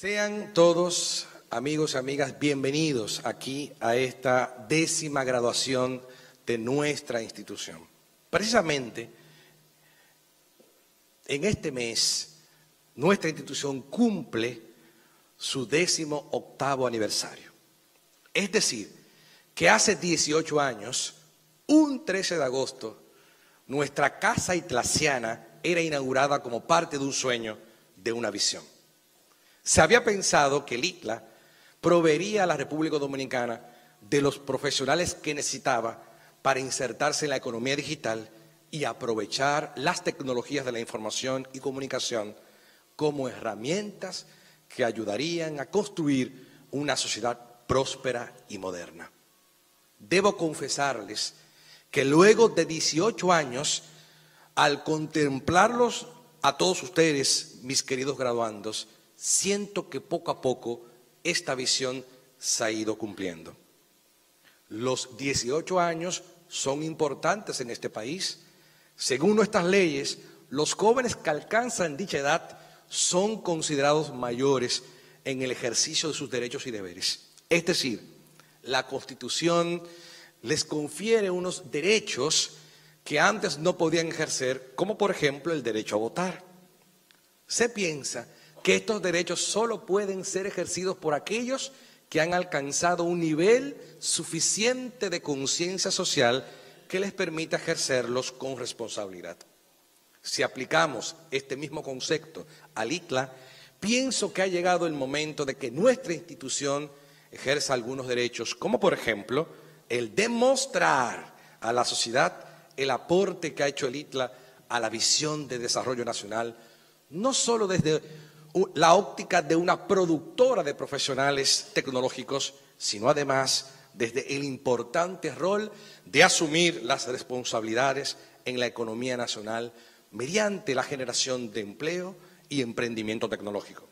Sean todos, amigos y amigas, bienvenidos aquí a esta 10ª graduación de nuestra institución. Precisamente, en este mes, nuestra institución cumple su 18º aniversario. Es decir, que hace 18 años, un 13 de agosto, nuestra casa itlasiana era inaugurada como parte de un sueño, de una visión. Se había pensado que el ITLA proveería a la República Dominicana de los profesionales que necesitaba para insertarse en la economía digital y aprovechar las tecnologías de la información y comunicación como herramientas que ayudarían a construir una sociedad próspera y moderna. Debo confesarles que luego de 18 años, al contemplarlos a todos ustedes, mis queridos graduandos, siento que poco a poco esta visión se ha ido cumpliendo. Los 18 años son importantes en este país. Según nuestras leyes, los jóvenes que alcanzan dicha edad son considerados mayores en el ejercicio de sus derechos y deberes. Es decir, la Constitución les confiere unos derechos que antes no podían ejercer, como por ejemplo el derecho a votar. Se piensa que estos derechos solo pueden ser ejercidos por aquellos que han alcanzado un nivel suficiente de conciencia social que les permita ejercerlos con responsabilidad. Si aplicamos este mismo concepto al ITLA, pienso que ha llegado el momento de que nuestra institución ejerza algunos derechos, como por ejemplo el demostrar a la sociedad el aporte que ha hecho el ITLA a la visión de desarrollo nacional, no solo desde la óptica de una productora de profesionales tecnológicos, sino además desde el importante rol de asumir las responsabilidades en la economía nacional mediante la generación de empleo y emprendimiento tecnológico.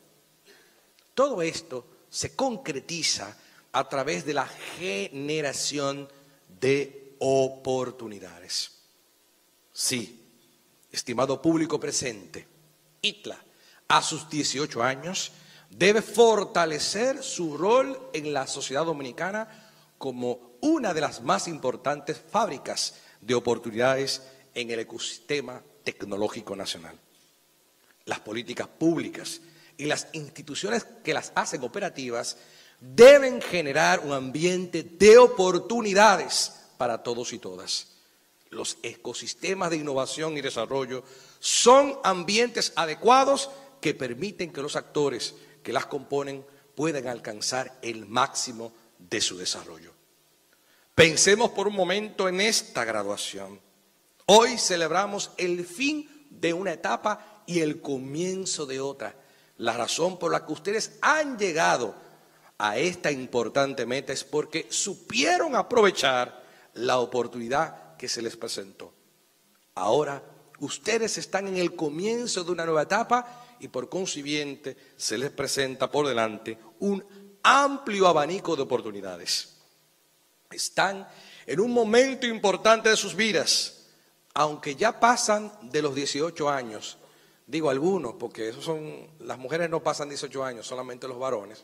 Todo esto se concretiza a través de la generación de oportunidades. Sí, estimado público presente, ITLA, a sus 18 años, debe fortalecer su rol en la sociedad dominicana como una de las más importantes fábricas de oportunidades en el ecosistema tecnológico nacional. Las políticas públicas y las instituciones que las hacen operativas deben generar un ambiente de oportunidades para todos y todas. Los ecosistemas de innovación y desarrollo son ambientes adecuados que permiten que los actores que las componen puedan alcanzar el máximo de su desarrollo. Pensemos por un momento en esta graduación. Hoy celebramos el fin de una etapa y el comienzo de otra. La razón por la que ustedes han llegado a esta importante meta es porque supieron aprovechar la oportunidad que se les presentó. Ahora, ustedes están en el comienzo de una nueva etapa y por consiguiente se les presenta por delante un amplio abanico de oportunidades. Están en un momento importante de sus vidas, aunque ya pasan de los 18 años. Digo algunos, porque esos son, las mujeres no pasan 18 años, solamente los varones.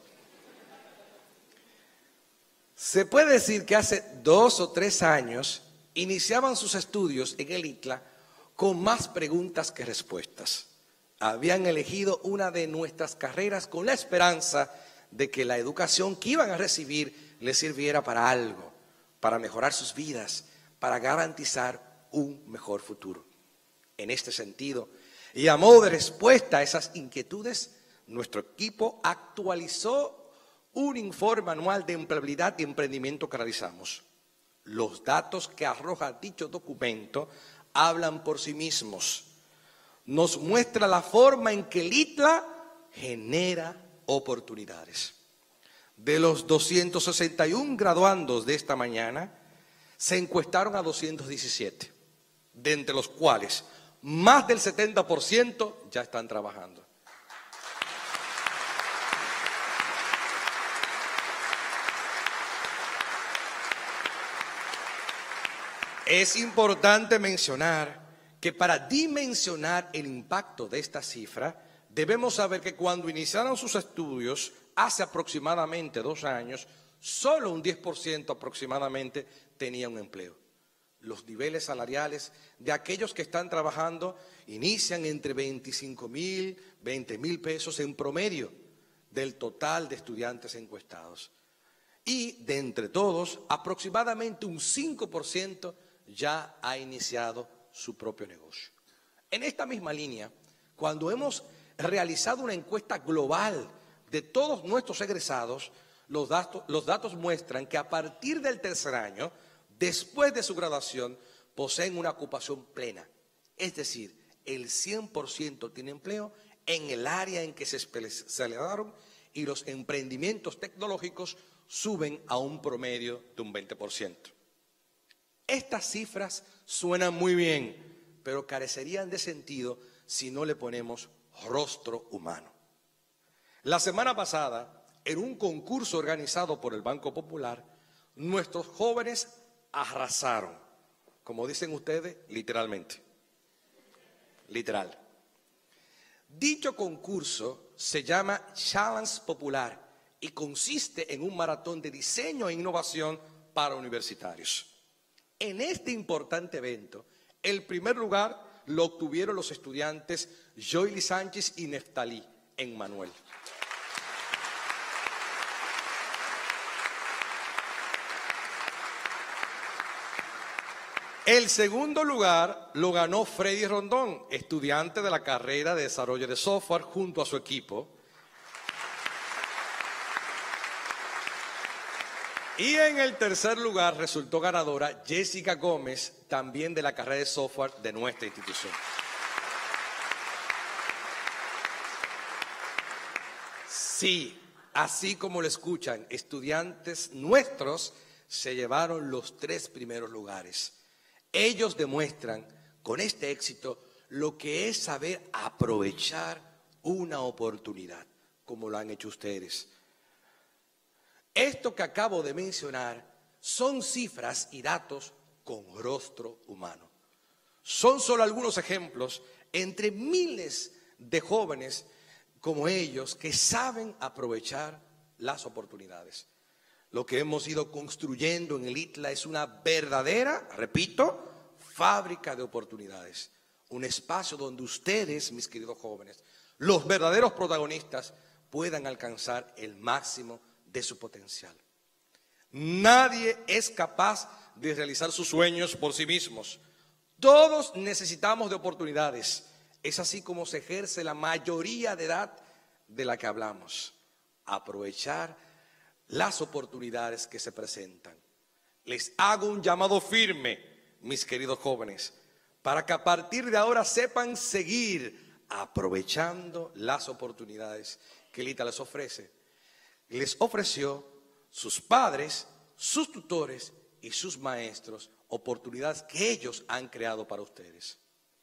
Se puede decir que hace 2 o 3 años iniciaban sus estudios en el ITLA con más preguntas que respuestas. Habían elegido una de nuestras carreras con la esperanza de que la educación que iban a recibir les sirviera para algo, para mejorar sus vidas, para garantizar un mejor futuro. En este sentido, y a modo de respuesta a esas inquietudes, nuestro equipo actualizó un informe anual de empleabilidad y emprendimiento que realizamos. Los datos que arroja dicho documento hablan por sí mismos. Nos muestra la forma en que el ITLA genera oportunidades. De los 261 graduandos de esta mañana, se encuestaron a 217, de entre los cuales más del 70% ya están trabajando. Es importante mencionar que para dimensionar el impacto de esta cifra Debemos saber que cuando iniciaron sus estudios, hace aproximadamente 2 años, solo un 10% aproximadamente tenía un empleo. Los niveles salariales de aquellos que están trabajando inician entre 25,000, 20,000 pesos en promedio del total de estudiantes encuestados. Y de entre todos, aproximadamente un 5% ya ha iniciado su propio negocio. En esta misma línea, cuando hemos realizado una encuesta global de todos nuestros egresados, los datos muestran que a partir del tercer año, después de su graduación, poseen una ocupación plena. Es decir, el 100% tiene empleo en el área en que se especializaron y los emprendimientos tecnológicos suben a un promedio de un 20%. Estas cifras suenan muy bien, pero carecerían de sentido si no le ponemos rostro humano. La semana pasada, en un concurso organizado por el Banco Popular, nuestros jóvenes arrasaron, como dicen ustedes, literalmente. Literal. Dicho concurso se llama Challenge Popular y consiste en un maratón de diseño e innovación para universitarios. En este importante evento, el primer lugar lo obtuvieron los estudiantes Joely Sánchez y Neftalí en Manuel. El segundo lugar lo ganó Freddy Rondón, estudiante de la carrera de desarrollo de software junto a su equipo. Y en el tercer lugar resultó ganadora Jessica Gómez, también de la carrera de software de nuestra institución. Sí, así como lo escuchan, estudiantes nuestros se llevaron los 3 primeros lugares. Ellos demuestran con este éxito lo que es saber aprovechar una oportunidad, como lo han hecho ustedes. Esto que acabo de mencionar son cifras y datos con rostro humano. Son solo algunos ejemplos entre miles de jóvenes como ellos que saben aprovechar las oportunidades. Lo que hemos ido construyendo en el ITLA es una verdadera, repito, fábrica de oportunidades. Un espacio donde ustedes, mis queridos jóvenes, los verdaderos protagonistas, puedan alcanzar el máximo de su potencial. Nadie es capaz de realizar sus sueños por sí mismos. Todos necesitamos de oportunidades. Es así como se ejerce la mayoría de edad de la que hablamos. Aprovechar las oportunidades que se presentan. Les hago un llamado firme, mis queridos jóvenes, para que a partir de ahora sepan seguir aprovechando las oportunidades que el ITA les ofrece. Les ofreció sus padres, sus tutores y sus maestros oportunidades que ellos han creado para ustedes.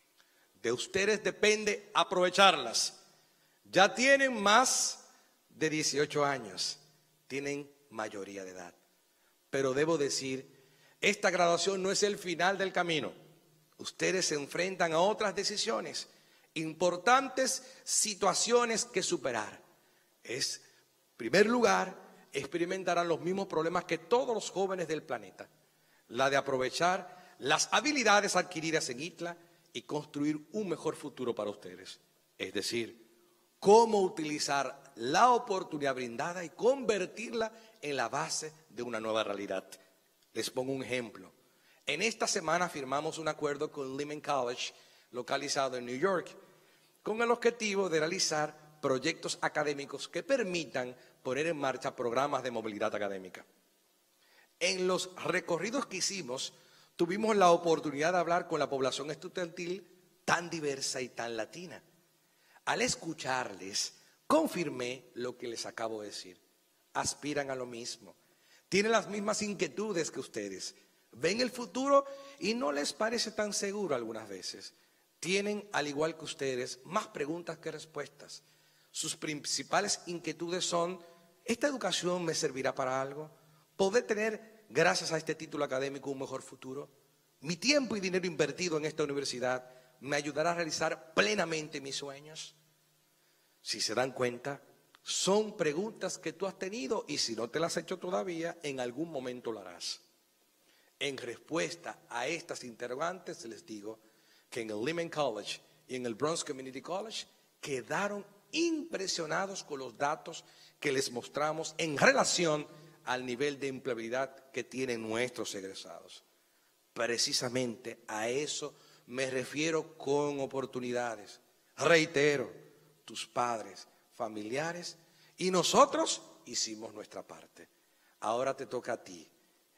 De ustedes depende aprovecharlas. Ya tienen más de 18 años, tienen mayoría de edad. Pero debo decir, esta graduación no es el final del camino. Ustedes se enfrentan a otras decisiones, importantes situaciones que superar. En primer lugar, experimentarán los mismos problemas que todos los jóvenes del planeta. La de aprovechar las habilidades adquiridas en ITLA y construir un mejor futuro para ustedes. Es decir, cómo utilizar la oportunidad brindada y convertirla en la base de una nueva realidad. Les pongo un ejemplo. En esta semana firmamos un acuerdo con Lehman College, localizado en New York, con el objetivo de realizar proyectos académicos que permitan poner en marcha programas de movilidad académica. En los recorridos que hicimos, tuvimos la oportunidad de hablar con la población estudiantil tan diversa y tan latina. Al escucharles, confirmé lo que les acabo de decir. Aspiran a lo mismo, tienen las mismas inquietudes que ustedes, ven el futuro y no les parece tan seguro algunas veces. Tienen, al igual que ustedes, más preguntas que respuestas. Sus principales inquietudes son: ¿esta educación me servirá para algo? ¿Podré tener, gracias a este título académico, un mejor futuro? ¿Mi tiempo y dinero invertido en esta universidad me ayudará a realizar plenamente mis sueños? si se dan cuenta, son preguntas que tú has tenido y si no te las has hecho todavía, en algún momento lo harás. En respuesta a estas interrogantes, les digo que en el Lehman College y en el Bronx Community College quedaron impresionados con los datos que les mostramos en relación al nivel de empleabilidad que tienen nuestros egresados. Precisamente a eso me refiero con oportunidades. Reitero, tus padres, familiares y nosotros hicimos nuestra parte. Ahora te toca a ti.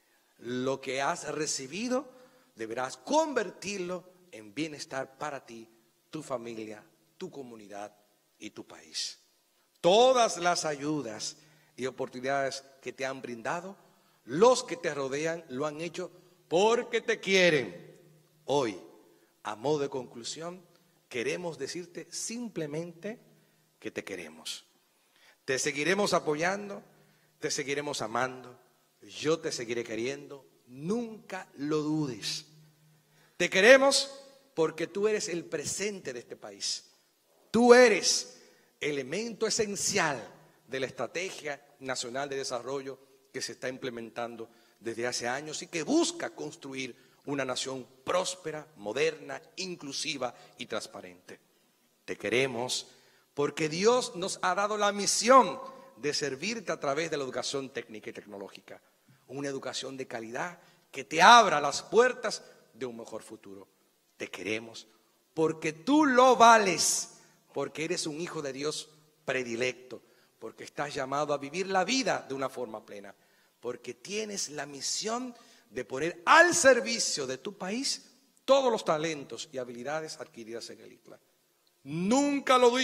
Lo que has recibido deberás convertirlo en bienestar para ti, tu familia, tu comunidad y tu país. Todas las ayudas y oportunidades que te han brindado, los que te rodean lo han hecho porque te quieren. Hoy, a modo de conclusión, queremos decirte simplemente que te queremos. Te seguiremos apoyando, te seguiremos amando, yo te seguiré queriendo, nunca lo dudes. Te queremos porque tú eres el presente de este país. Tú eres elemento esencial de la Estrategia Nacional de Desarrollo que se está implementando desde hace años y que busca construir una nación próspera, moderna, inclusiva y transparente. Te queremos porque Dios nos ha dado la misión de servirte a través de la educación técnica y tecnológica. Una educación de calidad que te abra las puertas de un mejor futuro. Te queremos porque tú lo vales, porque eres un hijo de Dios predilecto, porque estás llamado a vivir la vida de una forma plena, porque tienes la misión de poner al servicio de tu país todos los talentos y habilidades adquiridas en el ITLA. Nunca lo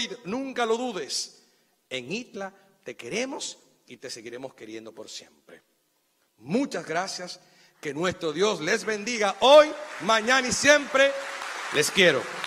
dudes. En ITLA te queremos y te seguiremos queriendo por siempre. Muchas gracias. Que nuestro Dios les bendiga hoy, mañana y siempre. Les quiero.